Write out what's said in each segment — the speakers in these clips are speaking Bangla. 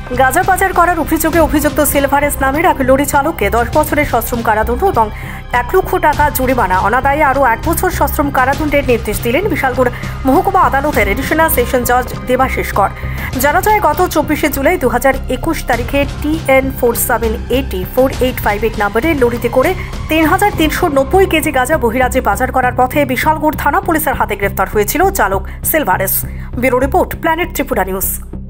গাঁজা পাচার করার অভিযোগে অভিযুক্ত সিলভারেস নামের এক লরি চালককে 10 বছরের সশ্রম কারাদণ্ড এবং 1 লক্ষ টাকা জরিমানা, অনাদায়ে আরও 1 বছর সশ্রম কারাদণ্ডের নির্দেশ দিলেন বিশালগড় মহকুমা আদালতের এডিশনাল সেশন জজ দেবাশিস কর। জানা যায়, গত 24শে জুলাই 2021 তারিখে TN4780 4858 নম্বরের লরিতে করে 3390 কেজি গাঁজা বহিরাজ্যে পাচার করার পথে বিশালগড় থানা পুলিশের হাতে গ্রেফতার হয়েছিল চালক Silvares. Bureau report, planet Tripura news.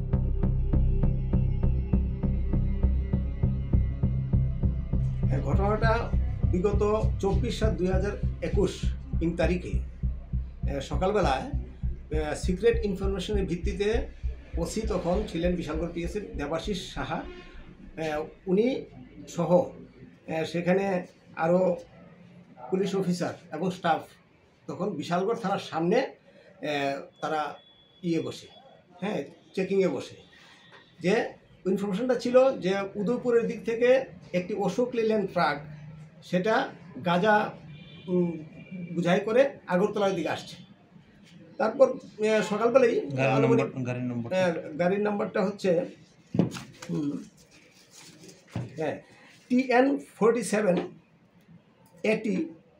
ঘটনাটা বিগত 24/7/2021 তারিখে সকালবেলায় সিক্রেট ইনফরমেশনের ভিত্তিতে ওসি তখন ছিলেন বিশালগড় পিএসের দেবাশিস সাহা, উনি সহ সেখানে আরও পুলিশ অফিসার এবং স্টাফ তখন বিশালগড় থানার সামনে তারা বসে চেকিংয়ে বসে। যে ইনফরমেশনটা ছিল যে উদয়পুরের দিক থেকে একটি অশোক লেল্যান্ড ট্রাক সেটা গাঁজা বুঝাই করে আগরতলার দিকে আসছে। তারপর সকালবেলাই গাড়ির নাম্বারটা হচ্ছে TN4780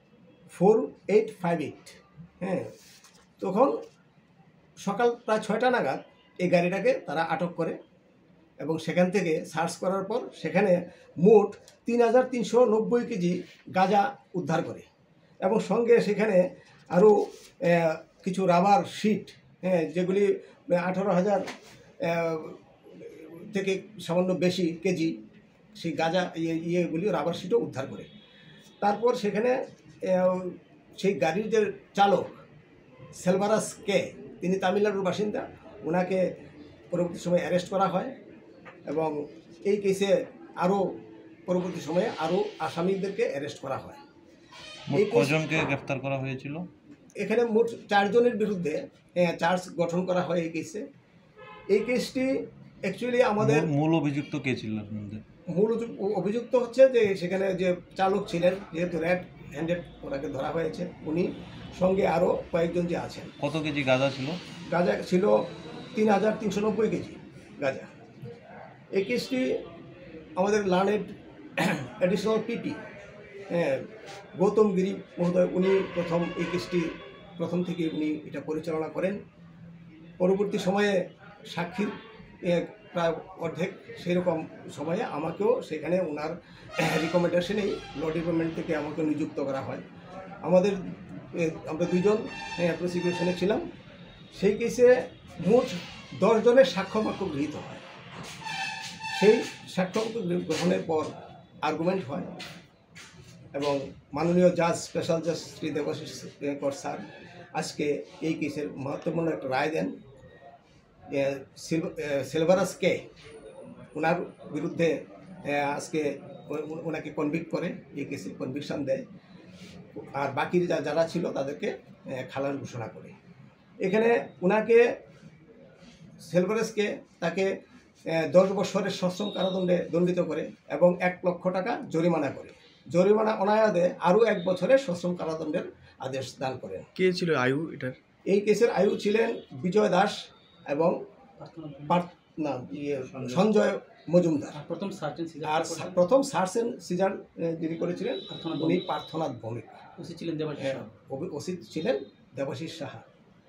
4858। তখন সকাল প্রায় 6টা নাগাদ এই গাড়িটাকে তারা আটক করে এবং সেখান থেকে সার্চ করার পর সেখানে মোট 3390 কেজি গাঁজা উদ্ধার করে এবং সঙ্গে সেখানে আরও কিছু রাবার শিট যেগুলি 18,000 থেকে সামান্য বেশি কেজি সেই গাঁজা ইয়েগুলি রাবার শিটও উদ্ধার করে। তারপর সেখানে সেই গাড়ির যে চালক সিলভারাস কে, তিনি তামিলনাড়ুর বাসিন্দা, ওনাকে পরবর্তী সময়ে অ্যারেস্ট করা হয় এবং এই কেসে আরও পরবর্তী সময়ে আরও আসামিদেরকে অ্যারেস্ট করা হয়। এই কজনকে গ্রেফতার করা হয়েছিল? এখানে মোট 4 জনের বিরুদ্ধে চার্জ গঠন করা হয় এই কেসে। এই কেসটি অ্যাকচুয়ালি আমাদের মূল অভিযুক্ত কে ছিল? মূল অভিযুক্ত হচ্ছে যে সেখানে যে চালক ছিলেন, যেহেতু রেড হ্যান্ডেড ওনাকে ধরা হয়েছে, উনি সঙ্গে আরও কয়েকজন যে আছেন। কত কেজি গাঁজা ছিল? গাঁজা ছিল 3390 কেজি গাঁজা। এই কেসটি আমাদের learned additional PP Gautam Giri মহোদয়, উনি এই কেসটি প্রথম থেকে উনি এটা পরিচালনা করেন। পরবর্তী সময়ে সাক্ষীর প্রায় অর্ধেক সেরকম সময়ে আমাকেও সেখানে ওনার রিকমেন্ডেশনেই ল ডিপার্টমেন্ট থেকে আমাকে নিযুক্ত করা হয়। আমরা 2 জন প্রসিকিউশনে ছিলাম। সেই কেসে মোট 10 জনের সাক্ষ্যবাক্য গৃহীত হয়। সেই সাক্ষ্যবাক্য গ্রহণের পর আর্গুমেন্ট হয় এবং মাননীয় জাজ, স্পেশাল জাজ শ্রী দেবাশিস কর স্যার আজকে এই কেসের মহত্বপূর্ণ একটা রায় দেন। সিলভারাসকে ওনার বিরুদ্ধে আজকে ওনাকে কনভিক্ট করে, এই কেসে কনভিকশন দেয়, আর বাকি যারা ছিল তাদেরকে খালাস ঘোষণা করে। এখানে ওনাকে সিলভারাসকে তাকে 10 বছরের সশ্রম কারাদণ্ডে দণ্ডিত করে এবং 1 লক্ষ টাকা জরিমানা করে। জরিমানা অনায়াদে আরও 1 বছরের সশ্রম কারাদণ্ডের আদেশ দান করেন। কে ছিল আয়ু? এটার এই কেসের আয়ু ছিলেন বিজয় দাস এবং সঞ্জয় মজুমদার। আর প্রথম সার্চ এন্ড সিজার যিনি করেছিলেন উনি পার্থনাথ ভৌমিক। ওসি ছিলেন দেবাশিস সাহা।